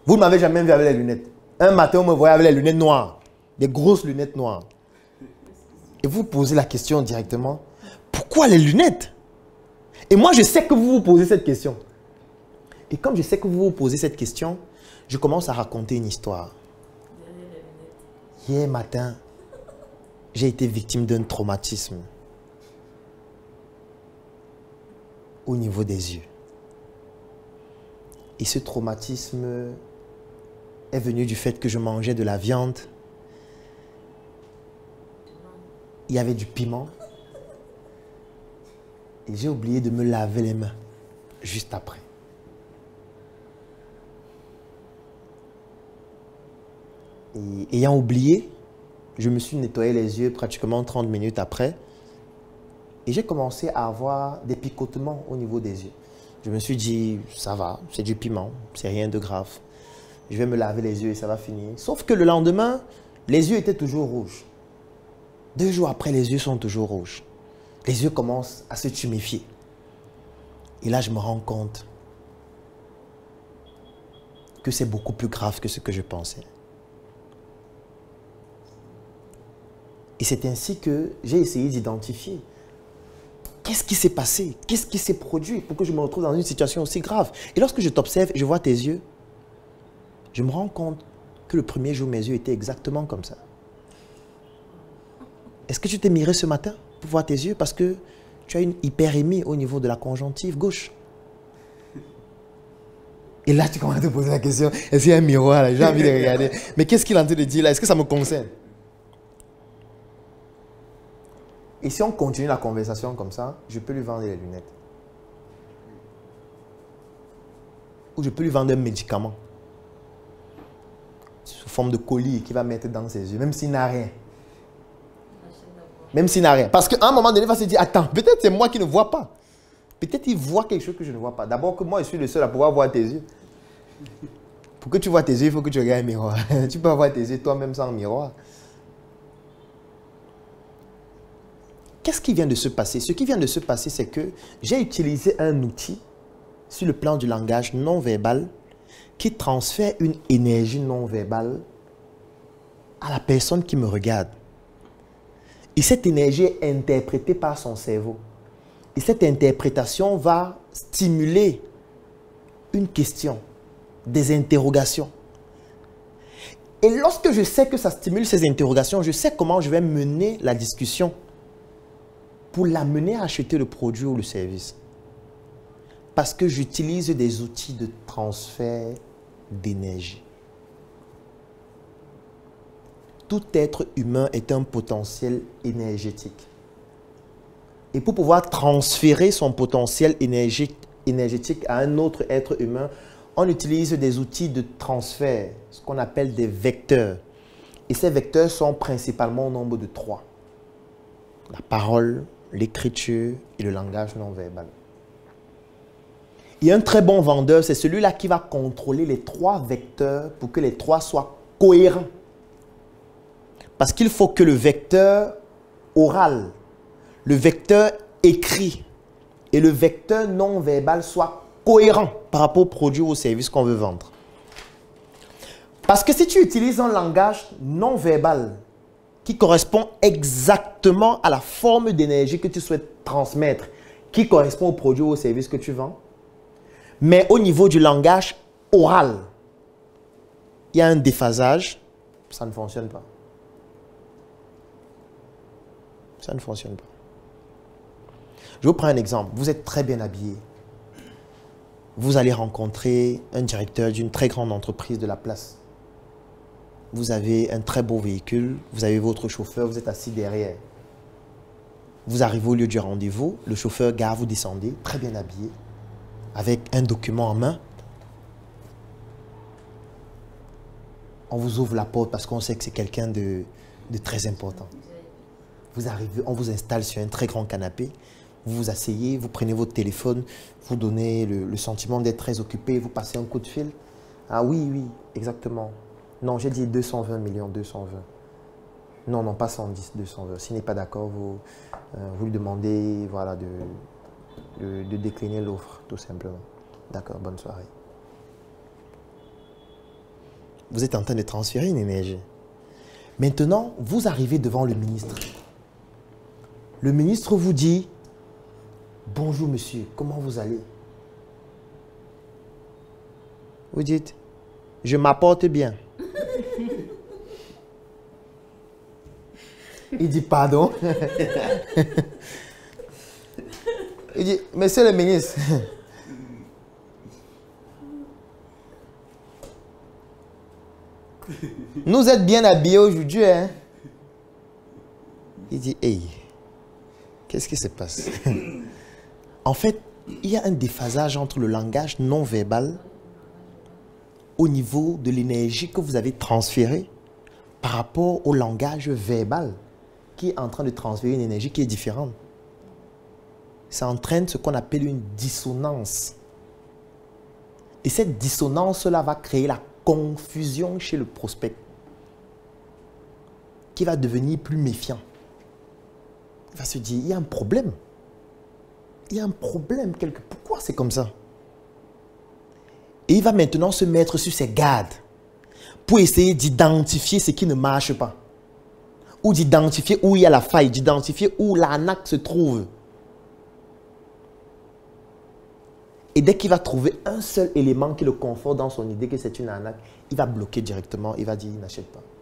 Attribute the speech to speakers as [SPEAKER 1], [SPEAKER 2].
[SPEAKER 1] Vous ne m'avez jamais vu avec les lunettes. Un matin, vous me voyez avec les lunettes noires. Des grosses lunettes noires. Et vous posez la question directement. Pourquoi les lunettes? Et moi, je sais que vous vous posez cette question. Et comme je sais que vous vous posez cette question, je commence à raconter une histoire. Hier matin, j'ai été victime d'un traumatisme au niveau des yeux. Et ce traumatisme est venu du fait que je mangeais de la viande. Il y avait du piment. Et j'ai oublié de me laver les mains juste après. Et ayant oublié, je me suis nettoyé les yeux pratiquement 30 minutes après. Et j'ai commencé à avoir des picotements au niveau des yeux. Je me suis dit, ça va, c'est du piment, c'est rien de grave. Je vais me laver les yeux et ça va finir. Sauf que le lendemain, les yeux étaient toujours rouges. 2 jours après, les yeux sont toujours rouges. Les yeux commencent à se tuméfier. Et là, je me rends compte que c'est beaucoup plus grave que ce que je pensais. Et c'est ainsi que j'ai essayé d'identifier qu'est-ce qui s'est passé, qu'est-ce qui s'est produit pour que je me retrouve dans une situation aussi grave. Et lorsque je t'observe, je vois tes yeux, je me rends compte que le premier jour, mes yeux étaient exactement comme ça. Est-ce que tu t'es miré ce matin pour voir tes yeux parce que tu as une hyperémie au niveau de la conjonctive gauche? Et là, tu commences à te poser la question, est-ce qu'il y a un miroir là? J'ai envie de regarder. Mais qu'est-ce qu'il est en train de dire là? Est-ce que ça me concerne? Et si on continue la conversation comme ça, je peux lui vendre les lunettes. Ou je peux lui vendre un médicament sous forme de colis qu'il va mettre dans ses yeux, même s'il n'a rien. Même s'il n'a rien. Parce qu'à un moment donné, il va se dire, attends, peut-être c'est moi qui ne vois pas. Peut-être il voit quelque chose que je ne vois pas. D'abord que moi, je suis le seul à pouvoir voir tes yeux. Pour que tu vois tes yeux, il faut que tu regardes un miroir. Tu peux avoir tes yeux toi-même sans miroir. Qu'est-ce qui vient de se passer? Ce qui vient de se passer, c'est que j'ai utilisé un outil sur le plan du langage non verbal qui transfère une énergie non verbale à la personne qui me regarde. Et cette énergie est interprétée par son cerveau. Et cette interprétation va stimuler une question, des interrogations. Et lorsque je sais que ça stimule ces interrogations, je sais comment je vais mener la discussion pour l'amener à acheter le produit ou le service. Parce que j'utilise des outils de transfert d'énergie. Tout être humain est un potentiel énergétique. Et pour pouvoir transférer son potentiel énergétique à un autre être humain, on utilise des outils de transfert, ce qu'on appelle des vecteurs. Et ces vecteurs sont principalement au nombre de 3. La parole, l'écriture et le langage non verbal. Et un très bon vendeur, c'est celui-là qui va contrôler les 3 vecteurs pour que les 3 soient cohérents. Parce qu'il faut que le vecteur oral, le vecteur écrit et le vecteur non verbal soient cohérents par rapport au produit ou au service qu'on veut vendre. Parce que si tu utilises un langage non verbal qui correspond exactement à la forme d'énergie que tu souhaites transmettre, qui correspond au produit ou au service que tu vends, mais au niveau du langage oral, il y a un déphasage, ça ne fonctionne pas. Ça ne fonctionne pas. Je vous prends un exemple. Vous êtes très bien habillé. Vous allez rencontrer un directeur d'une très grande entreprise de la place. Vous avez un très beau véhicule, vous avez votre chauffeur, vous êtes assis derrière. Vous arrivez au lieu du rendez-vous, le chauffeur gare, vous descendez, très bien habillé, avec un document en main. On vous ouvre la porte parce qu'on sait que c'est quelqu'un de très important. Vous arrivez, on vous installe sur un très grand canapé, vous vous asseyez, vous prenez votre téléphone, vous donnez le sentiment d'être très occupé, vous passez un coup de fil. Ah oui, oui, exactement. Non, j'ai dit 220 millions, 220. Non, non, pas 110, 220. S'il n'est pas d'accord, vous lui demandez voilà, de décliner l'offre, tout simplement. D'accord, bonne soirée. Vous êtes en train de transférer une énergie. Maintenant, vous arrivez devant le ministre. Le ministre vous dit, bonjour monsieur, comment vous allez? Vous dites, je m'apporte bien. Il dit, pardon. Il dit, monsieur le ministre, nous êtes bien habillés aujourd'hui, hein? Il dit, hey, qu'est-ce qui se passe? En fait, il y a un déphasage entre le langage non verbal au niveau de l'énergie que vous avez transférée par rapport au langage verbal qui est en train de transférer une énergie qui est différente. Ça entraîne ce qu'on appelle une dissonance. Et cette dissonance-là va créer la confusion chez le prospect qui va devenir plus méfiant. Il va se dire, il y a un problème. Il y a un problème quelque part. Pourquoi c'est comme ça? Et il va maintenant se mettre sur ses gardes pour essayer d'identifier ce qui ne marche pas. Ou d'identifier où il y a la faille, d'identifier où l'arnaque se trouve. Et dès qu'il va trouver un seul élément qui le conforte dans son idée que c'est une arnaque, il va bloquer directement, il va dire, il n'achète pas.